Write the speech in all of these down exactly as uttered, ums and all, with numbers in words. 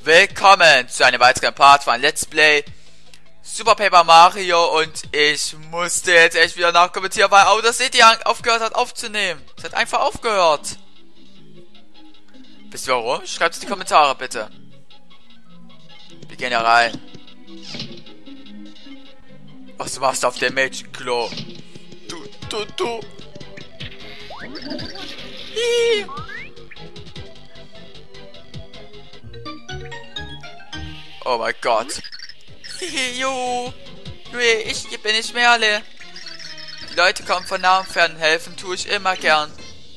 Willkommen zu einem weiteren Part von Let's Play Super Paper Mario und ich musste jetzt echt wieder nachkommentieren, weil Audacity aufgehört hat aufzunehmen. Es hat einfach aufgehört. Wisst ihr warum? Schreibt es in die Kommentare bitte. Wir gehen ja rein. Was machst du auf dem Mädchenklo? Du, du, du. Hi. Oh mein Gott. Jo. Ich hier bin ich Merle. Die Leute kommen von nah und fern. Helfen tue ich immer gern.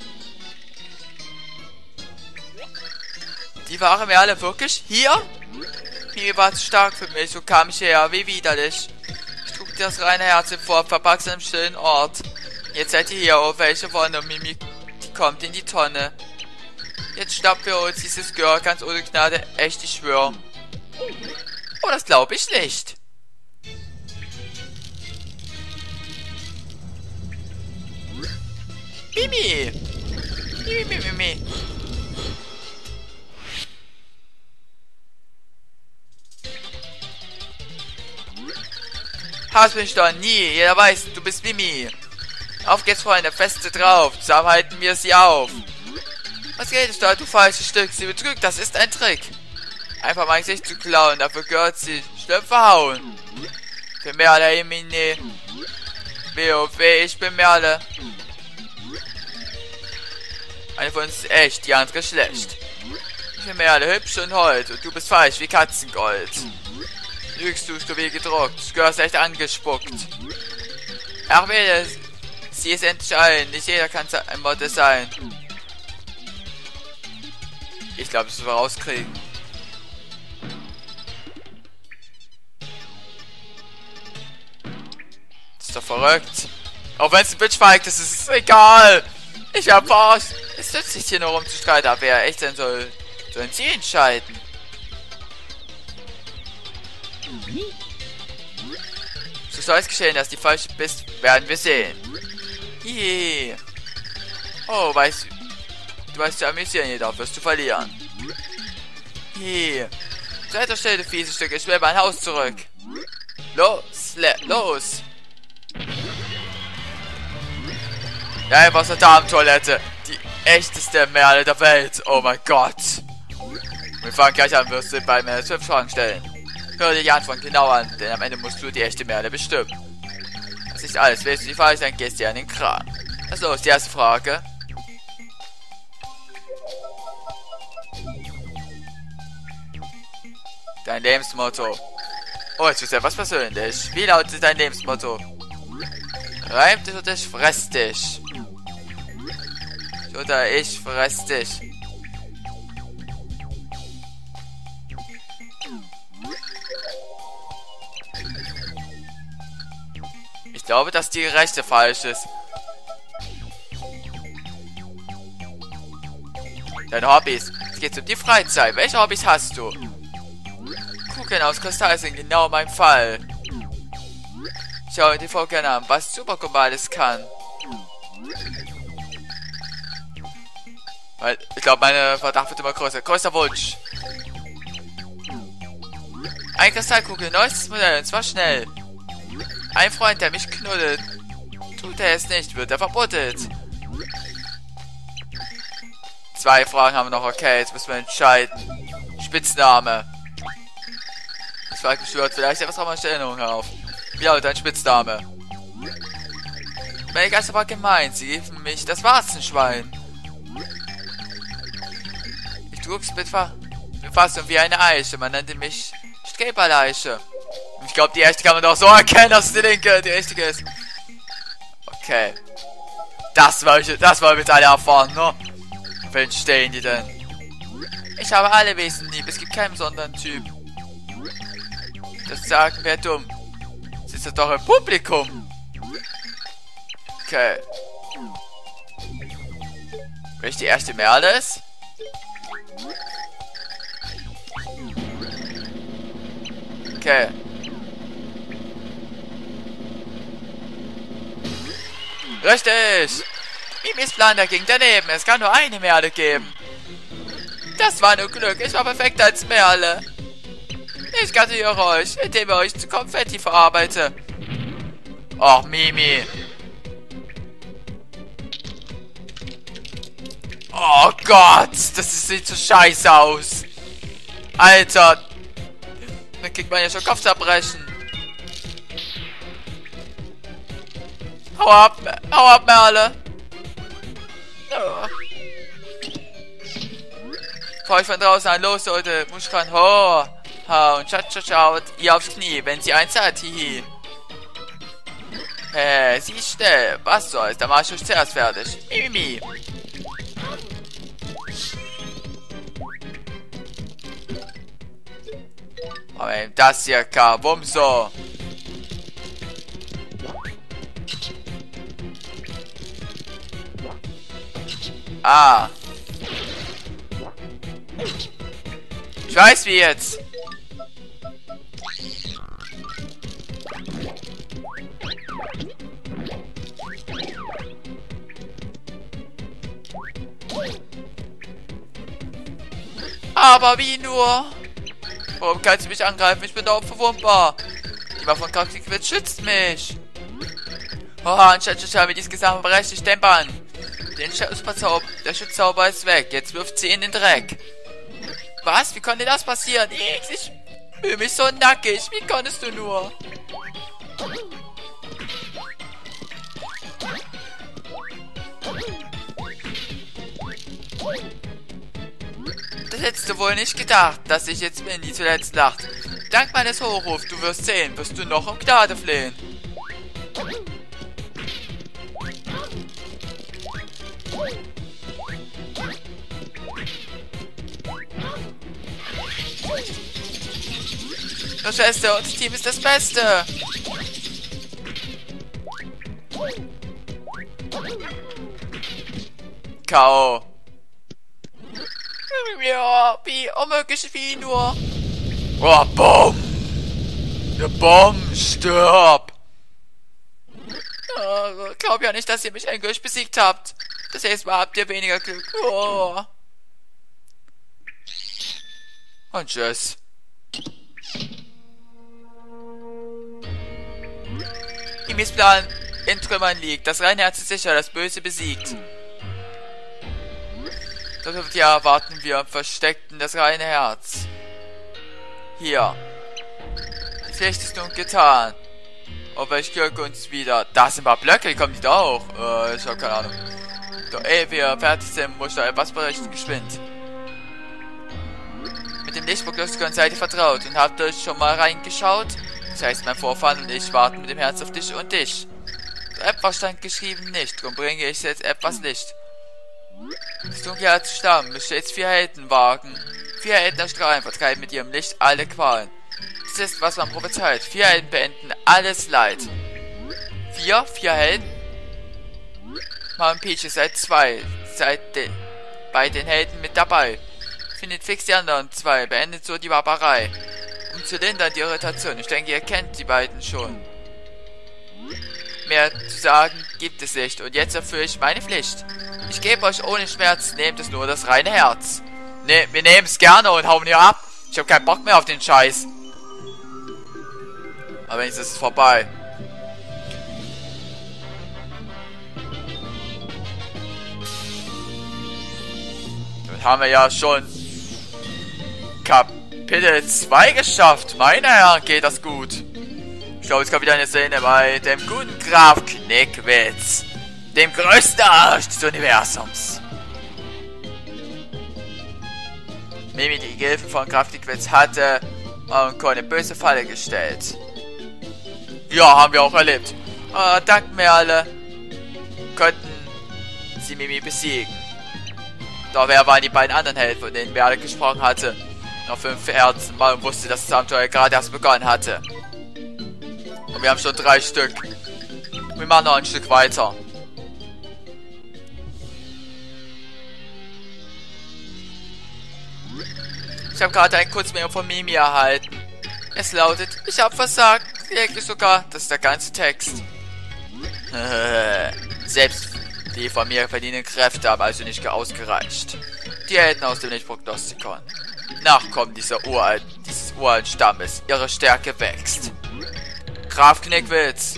Die wahre Merle wirklich? Hier? Mimi war zu stark für mich, so kam ich her, wie widerlich. Ich trug dir das reine Herz vor, verpackt an einem stillen Ort. Jetzt seid ihr hier, oh welche Wonne, Mimi, die kommt in die Tonne. Jetzt schnappen wir uns dieses Girl ganz ohne Gnade, echt, ich schwör. Oh, das glaube ich nicht. Mimi! Mimi, Mimi, Mimi. Hast mich doch nie, jeder weiß, du bist Mimi. Auf geht's, Freunde, feste drauf, zusammen halten wir sie auf. Was redest du, du falsches Stück, sie betrügt, das ist ein Trick. Einfach mein Gesicht zu klauen, dafür gehört sie schlimm verhauen. Für Merle, Emine. W O W, ich bin Merle. Eine von uns ist echt, die andere schlecht. Ich bin Merle, hübsch und hold, und du bist falsch wie Katzengold. Lügst du, du wie gedruckt, du gehörst echt angespuckt. Ach wähle, sieh es endlich ein, nicht jeder kann ein Model sein. Ich glaube, das müssen wir rauskriegen. Das ist doch verrückt. Auch wenn es ein Bitchfight ist, ist es egal. Ich hab was. Es nützt sich hier nur rumzustreiten, aber wer echt sein soll, sollen sie entscheiden. So soll es geschehen, dass die falsche bist, werden wir sehen. Yeah. Oh, weißt du, du weißt zu amüsieren, jedoch wirst du verlieren. Yeah. Seid doch still, du fiese Stück, ich will mein Haus zurück. Los, los. Ja, was eine Damentoilette. Die echteste Merle der Welt. Oh mein Gott. Wir fangen gleich an, wirst du bei mir fünf Fragen stellen. Hör dir die Antwort genau an, denn am Ende musst du die echte Merle bestimmen. Das ist alles. Willst du die falsch, dann gehst du an den Kran. Was ist los? Die erste Frage. Dein Lebensmotto. Oh, jetzt ist ja was persönlich. Wie lautet dein Lebensmotto? Reimt dich oder ich fress dich? Oder ich fress dich. Ich glaube, dass die rechte falsch ist. Deine Hobbys. Es geht um die Freizeit. Welche Hobbys hast du? Kugeln aus Kristall sind genau mein Fall. Schau dir voll gerne an, was Supercombo alles kann. Weil, ich glaube, meine Verdacht wird immer größer. Größter Wunsch. Ein Kristallkugel, neuestes Modell, und zwar schnell. Ein Freund, der mich knuddelt. Tut er es nicht, wird er verbuddelt. Zwei Fragen haben wir noch, okay, jetzt müssen wir entscheiden. Spitzname. Das war gestört, vielleicht etwas auch mal Stellung auf. Wie lautet dein Spitzname? Meine Geister war gemein, sie riefen mich das Warzenschwein. Ich trug's mit Befassung wie eine Eiche, man nannte mich Streberleiche. Ich glaube, die echte kann man doch so erkennen, dass es die linke die richtige ist. Okay. Das wollen wir, das wollen wir jetzt alle erfahren, ne? Wen stehen die denn? Ich habe alle Wesen lieb, es gibt keinen besonderen Typ. Das sagen wäre dumm. Sitzt das doch im Publikum. Okay. Wenn ich die erste Merle ist? Okay. Richtig! Mimis Plan dagegen daneben. Es kann nur eine Merle geben. Das war nur Glück. Ich war perfekt als Merle. Ich gratuliere euch, indem ihr euch zu Konfetti verarbeite. Och, Mimi. Oh Gott, das sieht so scheiße aus. Alter. Dann kriegt man ja schon Kopfzerbrechen. Hau ab, hau ab, Merle. Oh. Vor euch von draußen an, los, Leute. Muschkan, ho. Ha, und schaut, schaut, schaut ihr aufs Knie, wenn sie eins hat, hihi. Hä, sie ist schnell. Was soll's, da mach ich euch zuerst fertig. Mimimi. Aber das hier, kabum so. Ah. Ich weiß wie jetzt. Aber wie nur? Warum kannst du mich angreifen? Ich bin doch unverwundbar. Die Waffe von Kraftquitz schützt mich. Oh, anstatt mit diesem Gesamt berechtigt ich den Bann. Den Schutzpazauber, der Schutzzauber ist weg. Jetzt wirft sie in den Dreck. Was? Wie konnte das passieren? Ich, ich fühle mich so nackig. Wie konntest du nur? Das hättest du wohl nicht gedacht, dass ich jetzt bin, die zuletzt lacht. Dank meines Hochrufs, du wirst sehen, wirst du noch um Gnade flehen. Das Schwester, unser Team ist das Beste. K O Ja, wie unmöglich wie nur. Oh, Bumm! Der Bumm, stirb! Oh, glaub ja nicht, dass ihr mich endgültig besiegt habt. Das nächste Mal habt ihr weniger Glück. Oh. Und tschüss. Mimis Plan in Trümmern liegt. Das reine Herz ist sicher, das Böse besiegt. Dort ja erwarten wir im Versteckten das reine Herz. Hier. Die Pflicht ist nun getan. Aber ich Glück uns wieder. Da sind ein paar Blöcke, die kommen nicht auch. Äh, ich hab keine Ahnung. Doch ehe wir fertig sind, muss ich da etwas berichten, geschwind. Mit dem Lichtprognostiker seid ihr vertraut und habt euch schon mal reingeschaut? Das heißt, mein Vorfahren und ich warten mit dem Herz auf dich und dich. So etwas stand geschrieben nicht, darum bringe ich jetzt etwas Licht. Das dunkle Herz Stamm müsst jetzt vier Helden wagen. Vier Helden erstrahlen, vertreiben mit ihrem Licht alle Qualen. Das ist, was man prophezeit. Vier Helden beenden alles Leid. Vier? Vier Helden? Mom Peach, seid zwei. Seid de bei den Helden mit dabei. Findet fix die anderen zwei. Beendet so die Barbarei. Um zu lindern die Irritation. Ich denke, ihr kennt die beiden schon. Mehr zu sagen gibt es nicht. Und jetzt erfülle ich meine Pflicht. Ich gebe euch ohne Schmerz. Nehmt es nur das reine Herz. Ne, wir nehmen es gerne und hauen hier ab. Ich habe keinen Bock mehr auf den Scheiß. Aber wenigstens ist es vorbei. Dann haben wir ja schon Kapitel zwei geschafft. Meine Herren, geht das gut. Ich glaube, es kommt wieder eine Szene bei dem guten Graf Knickwitz. Dem größten Arsch des Universums. Mimi, die Gehilfe von Graf Knickwitz, hatte und eine böse Falle gestellt. Ja, haben wir auch erlebt. Ah, dank Merle konnten sie Mimi besiegen. Doch wer waren die beiden anderen Helden, von denen Merle gesprochen hatte? Noch fünf Herzen, man wusste, dass das Abenteuer gerade erst begonnen hatte. Und wir haben schon drei Stück. Wir machen noch ein Stück weiter. Ich habe gerade ein Kurzmail von Mimi erhalten. Es lautet, ich habe versagt. Wirklich sogar, das ist der ganze Text. Selbst die von mir verdienten Kräfte haben also nicht ausgereicht. Diäten aus dem Lichtprognostикon. Nachkommen dieser uralten, dieses uralten Stammes. Ihre Stärke wächst. Graf Knickwitz.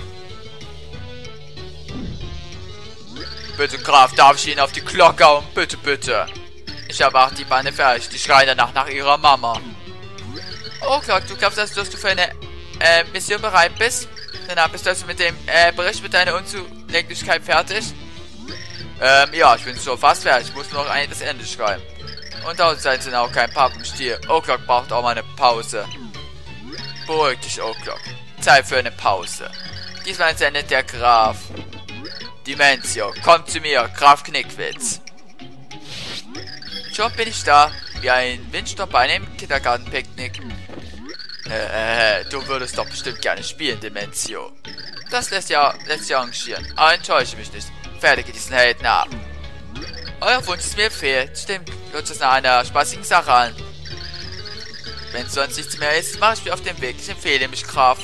Bitte, Graf, darf ich Ihnen auf die Glocke hauen? Bitte, bitte. Ich habe auch die Bande fertig. Die schreien danach nach ihrer Mama. Oh, Clark, du glaubst, also, dass du für eine äh, Mission bereit bist? Dann bist du also mit dem äh, Bericht mit deiner Unzulänglichkeit fertig? Ähm, ja, ich bin schon fast fertig. Ich muss nur noch ein das Ende schreiben. Und außerdem sind auch kein Pappenstiel. O'Clock braucht auch mal eine Pause. Beruhig dich, O'Clock. Zeit für eine Pause. Diesmal sendet der Graf. Dimensio, kommt zu mir, Graf Knickwitz. Schon bin ich da, wie ein Windsturm bei einem Kindergartenpicknick. Äh, äh, du würdest doch bestimmt gerne spielen, Dimensio. Das lässt ja, lässt ja arrangieren, aber enttäusche mich nicht. Fertige diesen Helden ab. Euer Wunsch ist mir fehlt, stimmt, hört sich nach einer spaßigen Sache an. Wenn sonst nichts mehr ist, mache ich mich auf den Weg, ich empfehle mich, Graf.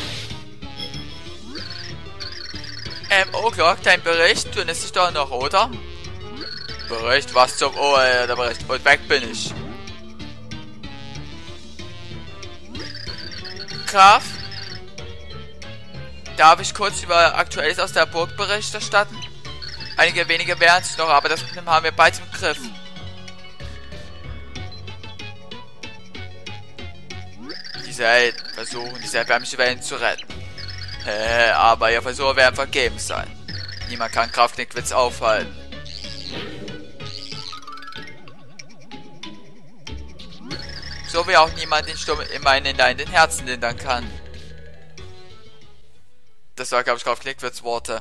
Ähm, oh, Clark, dein Bericht, du erinnerst dich doch noch, oder? Bericht, was zum... Oh, äh, der Bericht. Und weg bin ich. Graf? Darf ich kurz über Aktuelles aus der Burg Bericht erstatten? Einige wenige wehren sich noch, aber das Problem haben wir bald im Griff. Diese Helden versuchen, diese erbärmliche Welt zu retten. Äh, aber ihr Versuche werden vergebens sein. Niemand kann Graf Knickwitz aufhalten. So wie auch niemand den Sturm in meinen leidenden Herzen lindern kann. Das war, glaube ich, Graf Knickwitz Worte.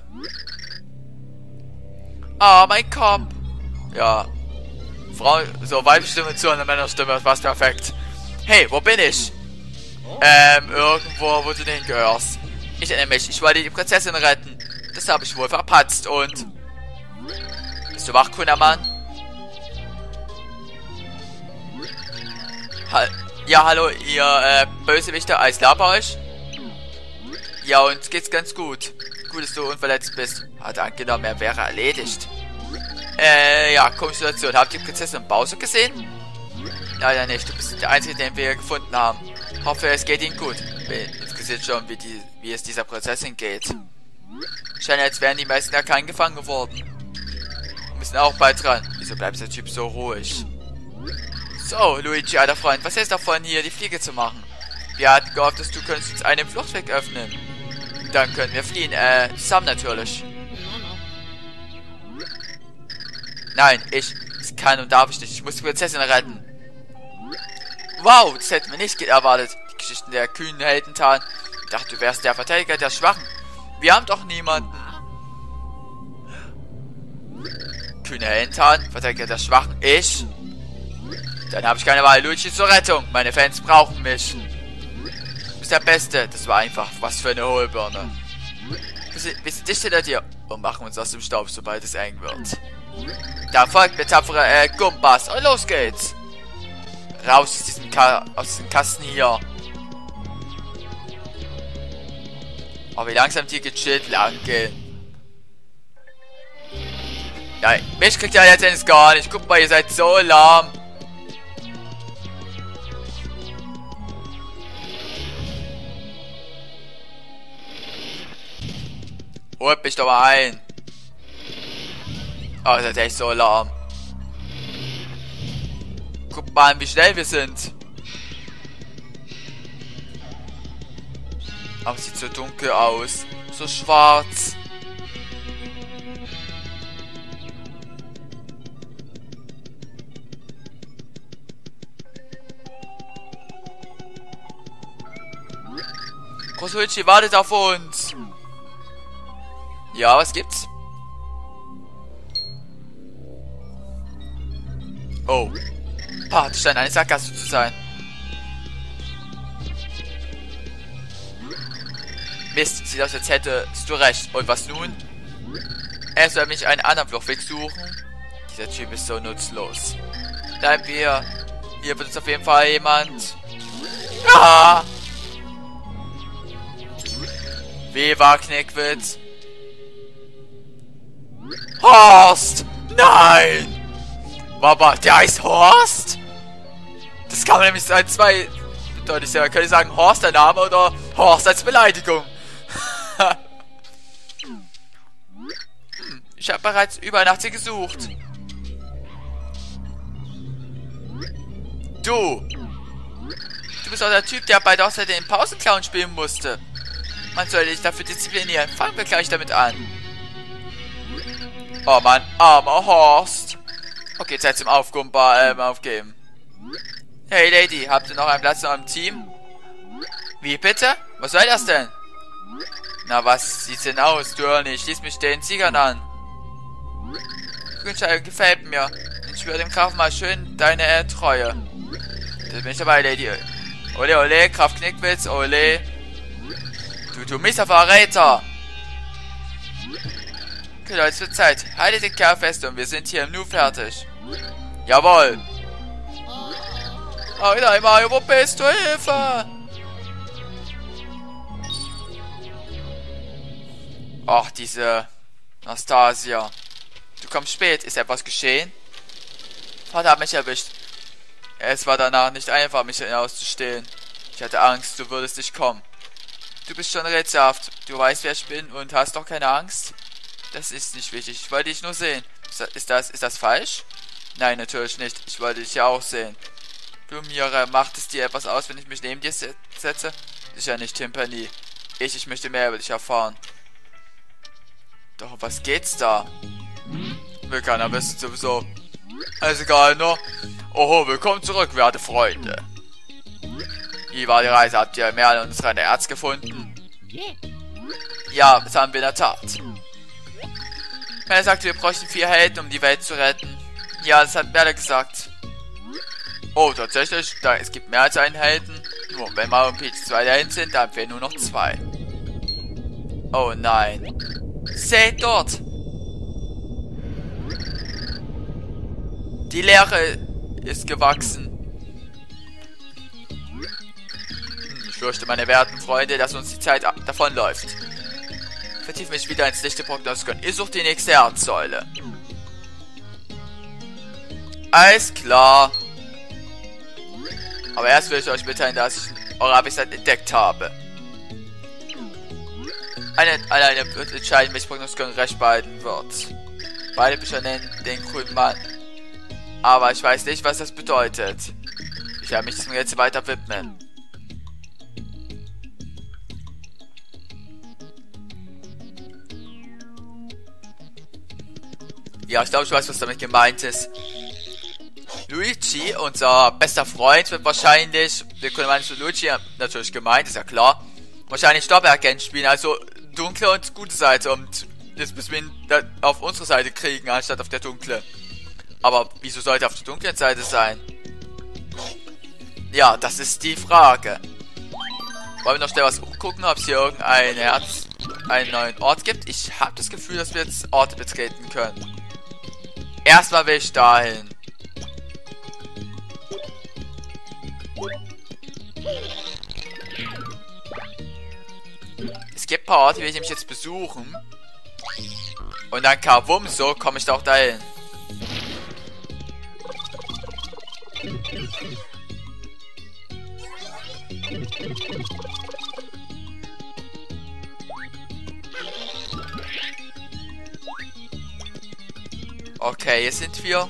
Ah, mein Kopf. Ja. Frau, so weibliche Stimme zu einer Männerstimme, das passt perfekt. Hey, wo bin ich? Ähm, irgendwo, wo du hingehörst. Ich erinnere mich, ich wollte die Prinzessin retten. Das habe ich wohl verpatzt und... Bist du wach, Kundermann? Ha ja, hallo, ihr äh, Bösewichter, alles klar bei euch? Ja, uns geht's ganz gut. Gut, dass du unverletzt bist. Hat angenommen, er wäre erledigt. Äh, ja, komische Situation. Habt ihr Prinzessin und Bowser gesehen? Leider nicht, du bist der Einzige, den wir gefunden haben. Hoffe, es geht ihnen gut. Bin interessiert schon, wie, die, wie es dieser Prinzessin geht. Scheint, als wären die meisten Arkanen gefangen geworden. Wir müssen auch bald dran. Wieso bleibt der Typ so ruhig? So, Luigi, alter Freund, was hältst du davon, hier die Fliege zu machen? Wir hatten gehofft, dass du könntest uns einen Fluchtweg öffnen. Dann können wir fliehen, äh, zusammen natürlich. Nein, ich, das kann und darf ich nicht. Ich muss die Prinzessin retten. Wow, das hätten wir nicht erwartet. Die Geschichten der kühnen Heldentan. Ich dachte, du wärst der Verteidiger der Schwachen. Wir haben doch niemanden. Kühne Heldentan, Verteidiger der Schwachen, ich? Dann habe ich keine Wahl. Luigi zur Rettung. Meine Fans brauchen mich. Du bist der Beste. Das war einfach was für eine Hohlbirne. Wir sind dicht hinter dir und machen uns aus dem Staub, sobald es eng wird. Da folgt mir tapfere äh, Gumbas. Und los geht's. Raus aus diesem, Ka aus diesem Kasten hier. Oh, wie langsam die gechillt lang gehen. Ja, mich kriegt ja letztendlich gar nicht. Guck mal, ihr seid so lahm. Holt mich doch mal ein. Oh, das ist echt so lahm. Guck mal an, wie schnell wir sind. Aber es sieht so dunkel aus. So schwarz. Großhütchi wartet auf uns. Ja, was gibt's? Oh. Pah, das scheint eine Sackgasse zu sein. Mist, sieht aus, als hättest du recht. Und was nun? Er soll mich einen anderen Fluchtweg suchen. Dieser Typ ist so nutzlos. Bleiben wir. Hier wird uns auf jeden Fall jemand... Ah! Viva Knickwitz. Horst! Nein! Warte, der heißt Horst? Das kann man nämlich als zwei... Deutlich sehr. Man könnte sagen Horst der Name oder Horst als Beleidigung. hm, ich habe bereits überall nach dir gesucht. Du! Du bist auch der Typ, der bei der Hochzeit den Pausenclown spielen musste. Man sollte dich dafür disziplinieren. Fangen wir gleich damit an. Oh Mann, armer Horst. Okay, Zeit zum Aufgumba, ähm, aufgeben. Hey Lady, habt ihr noch einen Platz in eurem Team? Wie bitte? Was soll das denn? Na, was sieht's denn aus? Du Ernie, schließ mich den Siegern an. Die Entscheidung gefällt mir. Ich schwöre dem Grafen mal schön deine äh, Treue. Da bin ich dabei, Lady. Ole, ole, Graf Knickwitz, ole. Du, du mieser Verräter. Okay, Leute, es wird Zeit. Haltet den Kerl fest und wir sind hier im Nu fertig. Jawohl. Oh nein, Mario, wo bist du? Hilfe! Ach, diese Anastasia. Du kommst spät. Ist etwas geschehen? Vater hat mich erwischt. Es war danach nicht einfach, mich hinauszustehen. Ich hatte Angst, du würdest nicht kommen. Du bist schon rätselhaft. Du weißt, wer ich bin und hast doch keine Angst? Das ist nicht wichtig. Ich wollte dich nur sehen. Ist das, ist das, ist das falsch? Nein, natürlich nicht. Ich wollte dich ja auch sehen. Du, Mira, macht es dir etwas aus, wenn ich mich neben dir setze? Sicher nicht, Timpani. Ich, ich möchte mehr über dich erfahren. Doch, um was geht's da? Will keiner wissen, sowieso. Alles egal, ne? Oho, willkommen zurück, werte Freunde. Wie war die Reise? Habt ihr mehr an unserer Erz gefunden? Ja, das haben wir in der Tat. Er sagte, wir bräuchten vier Helden, um die Welt zu retten. Ja, das hat Berle gesagt. Oh, tatsächlich? Da, es gibt mehr als einen Helden. Nur, wenn Mario und Peach zwei Helden sind, dann haben wir nur noch zwei. Oh nein. Seht dort! Die Leere ist gewachsen. Hm, ich fürchte, meine werten Freunde, dass uns die Zeit davonläuft. Vertief mich wieder ins lichte Prognoskon. Ihr sucht die nächste Erzsäule. Alles klar. Aber erst will ich euch mitteilen, dass ich eure Abwesenheit entdeckt habe. Eine, alleine wird entscheiden, welches Prognoskon recht behalten wird. Beide Bücher nennen den grünen Mann. Aber ich weiß nicht, was das bedeutet. Ich werde mich diesem Rätsel weiter widmen. Ja, ich glaube, ich weiß, was damit gemeint ist. Luigi, unser bester Freund, wird wahrscheinlich, wir können mal nicht so Luigi, natürlich gemeint, ist ja klar, wahrscheinlich Doppelagent spielen, also dunkle und gute Seite, und jetzt müssen wir ihn auf unsere Seite kriegen, anstatt auf der dunkle. Aber wieso sollte er auf der dunklen Seite sein? Ja, das ist die Frage. Wollen wir noch schnell was gucken, ob es hier irgendein Herz, einen neuen Ort gibt? Ich habe das Gefühl, dass wir jetzt Orte betreten können. Erstmal will ich dahin. Es gibt ein paar Orte, die will ich nämlich jetzt besuchen. Und dann kabum, so komme ich da auch dahin. Okay, hier sind wir.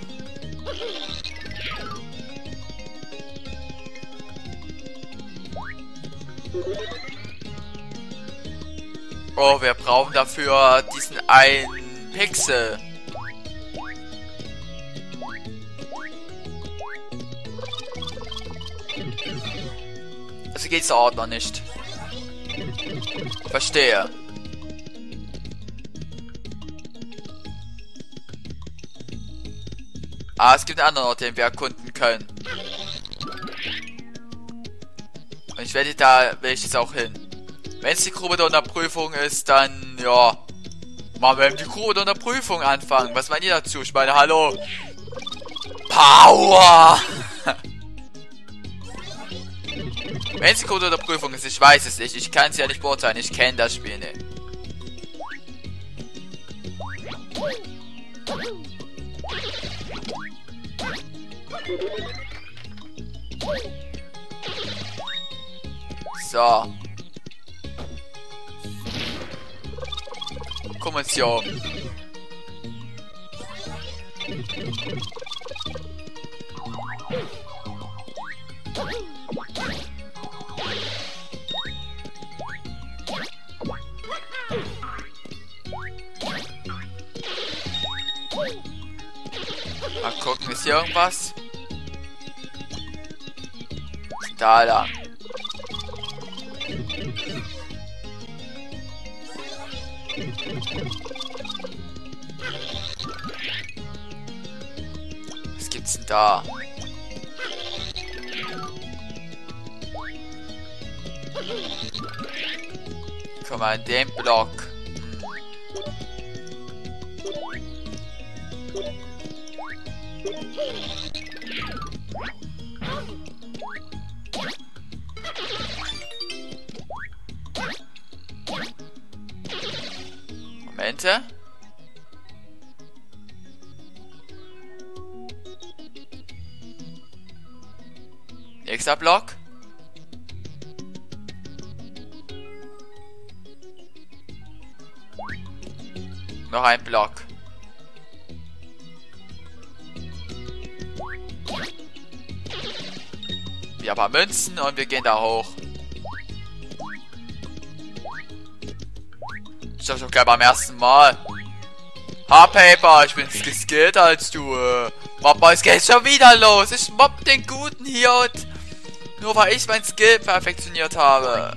Oh, wir brauchen dafür diesen einen Pixel. Also geht's der Ort noch nicht. Verstehe. Ah, es gibt einen anderen Ort, den wir erkunden können. Und ich werde da, will ich jetzt auch hin. Wenn es die Grube der Unterprüfung ist, dann, ja. Machen wir eben die Grube der Unterprüfung anfangen. Was meint ihr dazu? Ich meine, hallo. Power! Wenn es die Grube der Unterprüfung ist, ich weiß es nicht. Ich kann es ja nicht beurteilen. Ich kenne das Spiel nicht. So. Gucken wir uns hier um. Mal gucken, ist hier irgendwas? Da lang. Was gibt's denn da? Komm mal in den Block. Momente. Nächster Block. Noch ein Block. Wir haben ein paar Münzen und wir gehen da hoch. Ich dachte doch gleich beim ersten Mal. H-Paper, ich bin geskillt als du. Äh. Papa, es geht schon wieder los. Ich mobb den Guten hier und nur weil ich mein Skill perfektioniert habe.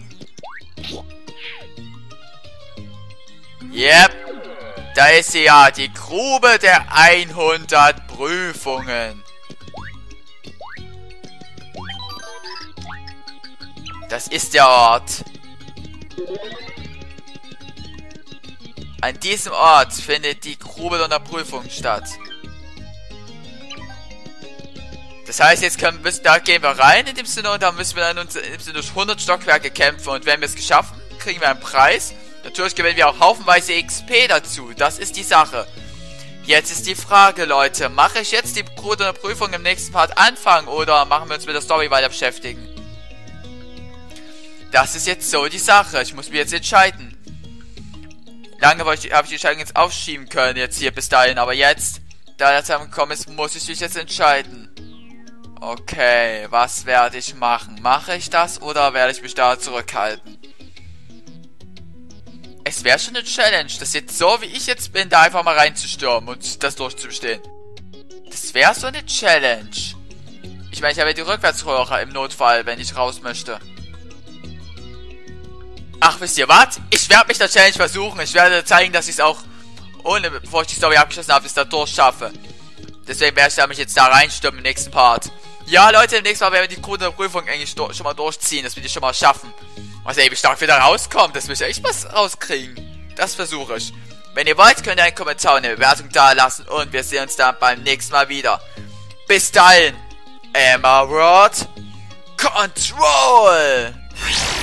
Yep. Da ist sie ja, die Grube der hundert Prüfungen. Das ist der Ort. An diesem Ort findet die Grube der hundert Prüfungen statt. Das heißt, jetzt können, müssen, da gehen wir rein in dem Sinne und da müssen wir dann uns in dem Sinne durch hundert Stockwerke kämpfen. Und wenn wir es geschafft haben, kriegen wir einen Preis. Natürlich gewinnen wir auch haufenweise X P dazu. Das ist die Sache. Jetzt ist die Frage, Leute. Mache ich jetzt die Grube der Prüfung im nächsten Part anfangen oder machen wir uns mit der Story weiter beschäftigen? Das ist jetzt so die Sache. Ich muss mich jetzt entscheiden. Lange habe ich die Entscheidung jetzt aufschieben können, jetzt hier bis dahin. Aber jetzt, da der Zeit gekommen ist, muss ich mich jetzt entscheiden. Okay, was werde ich machen? Mache ich das oder werde ich mich da zurückhalten? Es wäre schon eine Challenge, das jetzt so wie ich jetzt bin, da einfach mal reinzustürmen und das durchzubestehen. Das wäre so eine Challenge. Ich meine, ich habe ja die Rückwärtsröhre im Notfall, wenn ich raus möchte. Ach, wisst ihr was? Ich werde mich der Challenge versuchen. Ich werde zeigen, dass ich es auch, ohne, bevor ich die Story abgeschlossen habe, es da durchschaffe. Deswegen werde ich da mich jetzt da reinstürmen im nächsten Part. Ja, Leute, im nächsten Mal werden wir die Grube der Prüfung eigentlich schon mal durchziehen, dass wir die schon mal schaffen. Was ewig stark wieder rauskommt, dass wir echt was rauskriegen. Das versuche ich. Wenn ihr wollt, könnt ihr einen Kommentar und eine Bewertung da lassen und wir sehen uns dann beim nächsten Mal wieder. Bis dahin, Emerald Control!